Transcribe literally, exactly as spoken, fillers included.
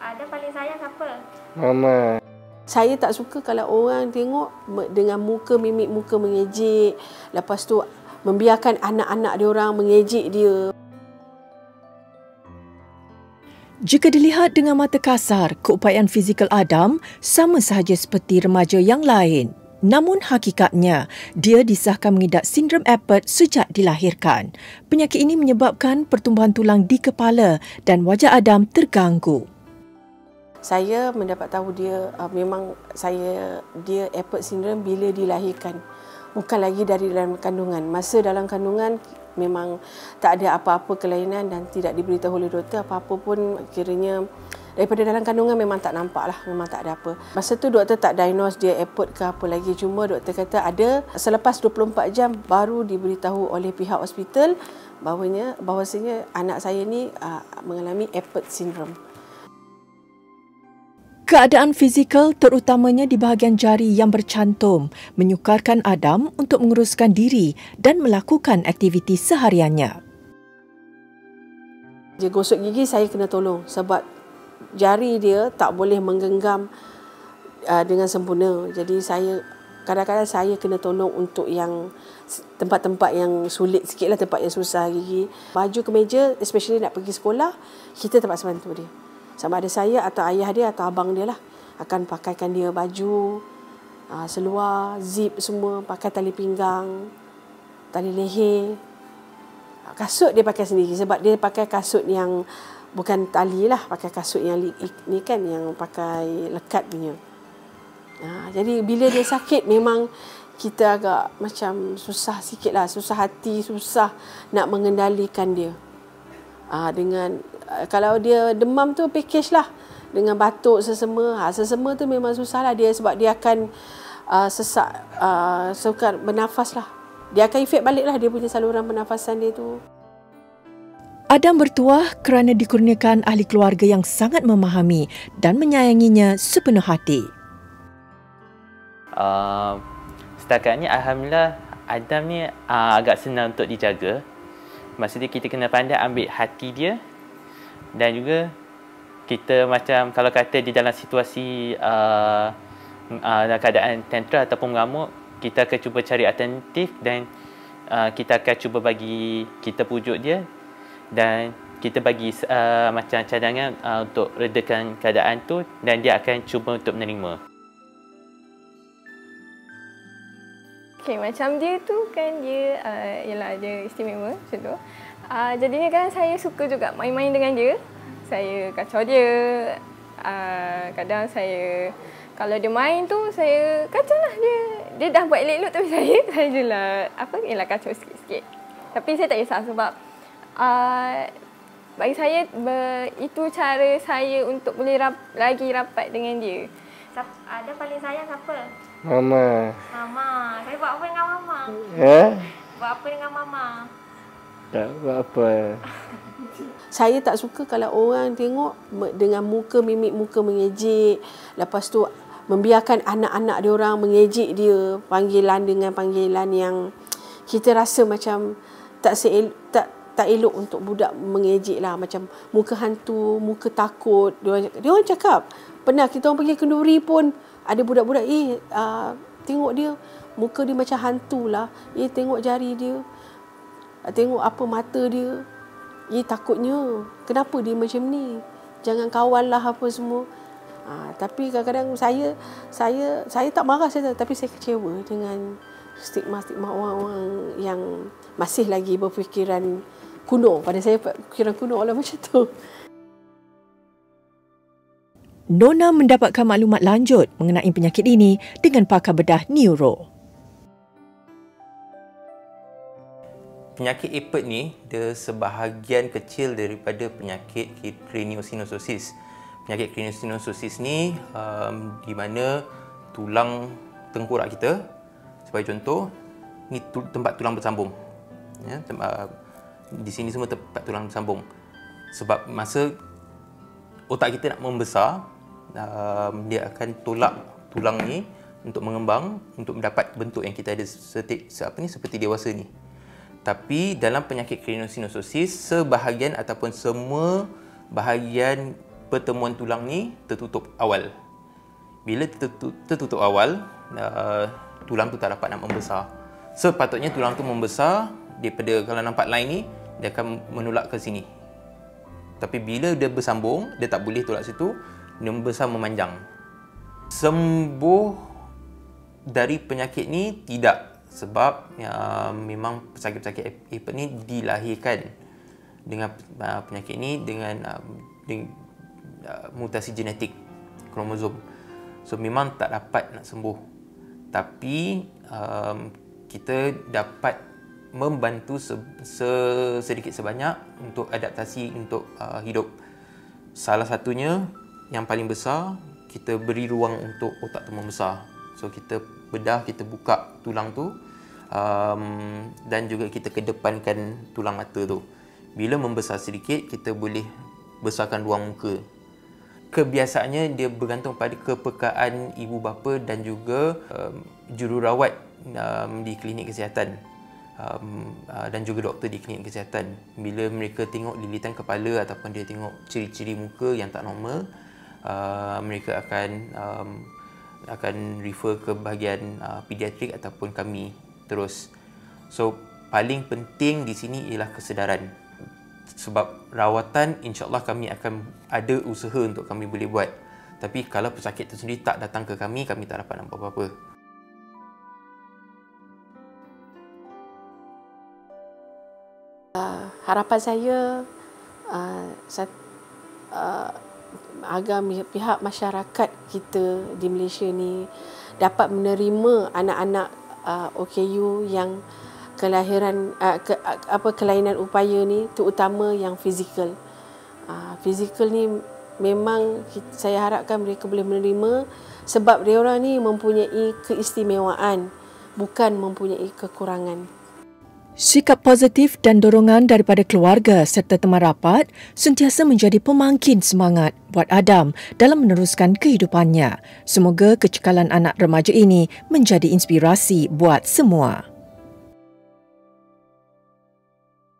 Ada paling sayang siapa? Mama. Saya tak suka kalau orang tengok dengan muka mimik muka mengejek, lepas tu membiarkan anak-anak dia orang mengejek dia. Jika dilihat dengan mata kasar, keupayaan fizikal Adam sama sahaja seperti remaja yang lain. Namun hakikatnya, dia disahkan mengidap sindrom Apert sejak dilahirkan. Penyakit ini menyebabkan pertumbuhan tulang di kepala dan wajah Adam terganggu. Saya mendapat tahu dia uh, memang saya dia Apert syndrome bila dilahirkan. Bukan lagi dari dalam kandungan. Masa dalam kandungan memang tak ada apa-apa kelainan dan tidak diberitahu oleh doktor apa-apa pun, kiranya daripada dalam kandungan memang tak nampak lah, memang tak ada apa. Masa tu doktor tak diagnose dia Apert ke apa lagi, cuma doktor kata ada selepas dua puluh empat jam baru diberitahu oleh pihak hospital bahawanya bahawasanya anak saya ni uh, mengalami Apert syndrome. Keadaan fizikal terutamanya di bahagian jari yang bercantum menyukarkan Adam untuk menguruskan diri dan melakukan aktiviti sehariannya. Dia gosok gigi saya kena tolong sebab jari dia tak boleh menggenggam uh, dengan sempurna. Jadi saya kadang-kadang saya kena tolong untuk yang tempat-tempat yang sulit sikitlah, tempat yang susah gigi. Baju kemeja especially nak pergi sekolah, kita terpaksa bantu dia. Sama ada saya atau ayah dia atau abang dia lah akan pakaikan dia baju, uh, seluar, zip semua, pakai tali pinggang, tali leher. Kasut dia pakai sendiri sebab dia pakai kasut yang bukan tali lah, pakai kasut yang ni kan, yang pakai lekat punya. Ha, jadi bila dia sakit memang kita agak macam susah sikit lah, susah hati, susah nak mengendalikan dia. Ha, dengan kalau dia demam tu package lah, dengan batuk sesema, ha, sesema tu memang susah lah dia sebab dia akan uh, sesak, uh, sukar bernafas lah. Dia akan efek balik lah dia punya saluran pernafasan dia tu. Adam bertuah kerana dikurniakan ahli keluarga yang sangat memahami dan menyayanginya sepenuh hati. Uh, setakat ni Alhamdulillah Adam ni uh, agak senang untuk dijaga. Maksudnya kita kena pandai ambil hati dia, dan juga kita macam kalau kata di dalam situasi uh, uh, dalam keadaan tantrum ataupun mengamuk, kita akan cuba cari alternatif dan uh, kita akan cuba bagi, kita pujuk dia dan kita bagi uh, macam cadangan uh, untuk redakan keadaan tu, dan dia akan cuba untuk menerima. Okay, macam dia tu kan dia uh, ialah dia istimewa macam tu. Uh, jadinya kan saya suka juga main-main dengan dia. Saya kacau dia. Uh, kadang saya kalau dia main tu saya kacau lah dia. Dia dah buat elok-elok tapi saya saya je lah apa ialah kacau sikit-sikit. Tapi saya tak kisah sebab uh, bagi saya ber, itu cara saya untuk boleh rap, lagi rapat dengan dia. Ada paling sayang siapa? Mama. Mama. Saya buat apa dengan Mama? Ya? Buat apa dengan Mama? Tak buat apa. Saya tak suka kalau orang tengok dengan muka mimik muka mengejek, lepas tu membiarkan anak-anak dia orang mengejek dia, panggilan dengan panggilan yang kita rasa macam tak seel, tak tak elok untuk budak mengejek lah, macam muka hantu, muka takut. Dia orang, dia orang cakap, pernah kita orang pergi kenduri pun ada budak-budak, eh uh, tengok dia, muka dia macam hantu lah, eh tengok jari dia, tengok apa mata dia, eh takutnya, kenapa dia macam ni, jangan kawan lah apa semua. Ha, tapi kadang-kadang saya saya saya tak marah saya, tapi saya kecewa dengan stigma-stigma orang-orang yang masih lagi berfikiran kuno. Pada saya fikiran kuno lah macam tu. Nona mendapatkan maklumat lanjut mengenai penyakit ini dengan pakar bedah neuro. Penyakit Apert ni dia sebahagian kecil daripada penyakit craniosynostosis. Penyakit craniosynostosis ni um, di mana tulang tengkorak kita, sebagai contoh, ni tu, tempat tulang bersambung. Ya, tempat, di sini semua tempat tulang bersambung. Sebab masa otak kita nak membesar, um, dia akan tolak tulang ni untuk mengembang, untuk mendapat bentuk yang kita ada seperti, apa ni, seperti dewasa ni. Tapi dalam penyakit craniosynostosis, sebahagian ataupun semua bahagian pertemuan tulang ni tertutup awal. Bila tertutup, tertutup awal, uh, tulang tu tak dapat nak membesar. Sepatutnya tulang tu membesar daripada, kalau nampak line ni, dia akan menolak ke sini. Tapi bila dia bersambung, dia tak boleh tolak situ, dia membesar memanjang. Sembuh dari penyakit ni tidak, sebab uh, memang pesakit-pesakit apert ni dilahirkan dengan uh, penyakit ni dengan, uh, dengan uh, mutasi genetik kromosom. So memang tak dapat nak sembuh. Tapi um, kita dapat membantu se se- sedikit sebanyak untuk adaptasi untuk uh, hidup. Salah satunya yang paling besar, kita beri ruang untuk otak tu membesar. So kita bedah, kita buka tulang tu, um, dan juga kita kedepankan tulang mata tu. Bila membesar sedikit, kita boleh besarkan ruang muka. Kebiasaannya dia bergantung pada kepekaan ibu bapa dan juga um, jururawat um, di klinik kesihatan, um, uh, dan juga doktor di klinik kesihatan. Bila mereka tengok lilitan kepala ataupun dia tengok ciri-ciri muka yang tak normal, uh, mereka akan um, akan refer ke bahagian uh, pediatrik ataupun kami terus. So paling penting di sini ialah kesedaran. Sebab rawatan, insya-Allah kami akan ada usaha untuk kami boleh buat. Tapi kalau pesakit itu sendiri tak datang ke kami, kami tak dapat nak buat apa-apa. Uh, harapan saya uh, sat, uh, agar pihak masyarakat kita di Malaysia ni dapat menerima anak-anak uh, O K U yang kelahiran uh, ke, uh, apa kelainan upaya ni, terutama yang fizikal. Uh, fizikal ni memang kita, saya harapkan mereka boleh menerima, sebab dia orang ni mempunyai keistimewaan, bukan mempunyai kekurangan. Sikap positif dan dorongan daripada keluarga serta teman rapat sentiasa menjadi pemangkin semangat buat Adam dalam meneruskan kehidupannya. Semoga kecekalan anak remaja ini menjadi inspirasi buat semua.